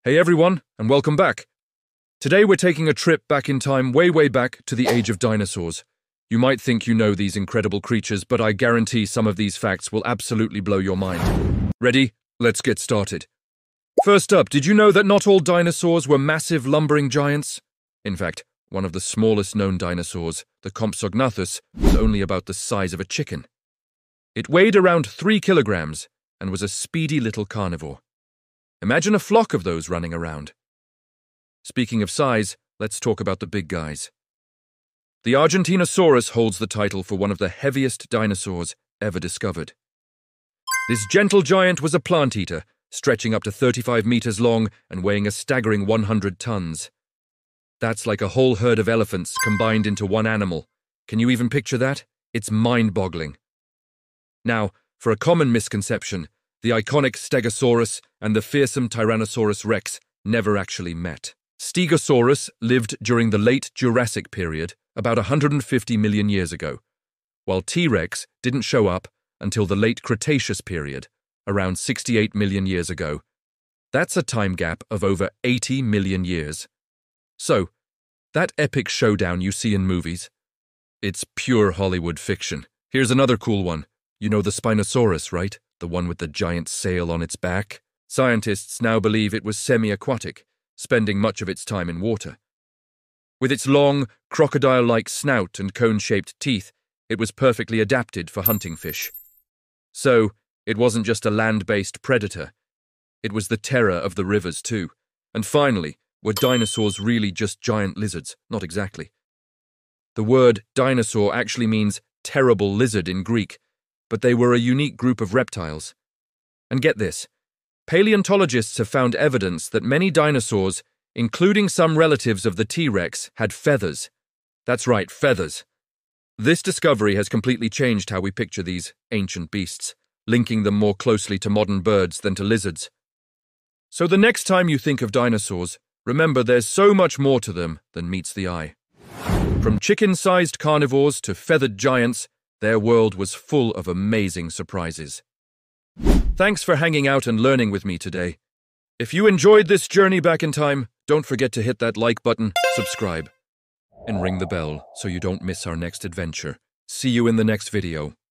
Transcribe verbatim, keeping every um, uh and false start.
Hey everyone, and welcome back. Today we're taking a trip back in time way way back to the age of dinosaurs. You might think you know these incredible creatures, but I guarantee some of these facts will absolutely blow your mind. Ready? Let's get started. First up, did you know that not all dinosaurs were massive lumbering giants? In fact, one of the smallest known dinosaurs, the Compsognathus, was only about the size of a chicken. It weighed around three kilograms and was a speedy little carnivore. Imagine a flock of those running around. Speaking of size, let's talk about the big guys. The Argentinosaurus holds the title for one of the heaviest dinosaurs ever discovered. This gentle giant was a plant eater, stretching up to thirty-five meters long and weighing a staggering one hundred tons. That's like a whole herd of elephants combined into one animal. Can you even picture that? It's mind-boggling. Now, for a common misconception, the iconic Stegosaurus and the fearsome Tyrannosaurus rex never actually met. Stegosaurus lived during the late Jurassic period, about one hundred fifty million years ago, while T-Rex didn't show up until the late Cretaceous period, around sixty-eight million years ago. That's a time gap of over eighty million years. So, that epic showdown you see in movies, it's pure Hollywood fiction. Here's another cool one. You know the Spinosaurus, right? The one with the giant sail on its back? Scientists now believe it was semi-aquatic, spending much of its time in water. With its long, crocodile-like snout and cone-shaped teeth, it was perfectly adapted for hunting fish. So, it wasn't just a land-based predator. It was the terror of the rivers too. And finally, were dinosaurs really just giant lizards? Not exactly. The word dinosaur actually means terrible lizard in Greek, but they were a unique group of reptiles. And get this, paleontologists have found evidence that many dinosaurs, including some relatives of the T-Rex, had feathers. That's right, feathers. This discovery has completely changed how we picture these ancient beasts, linking them more closely to modern birds than to lizards. So the next time you think of dinosaurs, remember there's so much more to them than meets the eye. From chicken-sized carnivores to feathered giants, their world was full of amazing surprises. Thanks for hanging out and learning with me today. If you enjoyed this journey back in time, don't forget to hit that like button, subscribe, and ring the bell so you don't miss our next adventure. See you in the next video.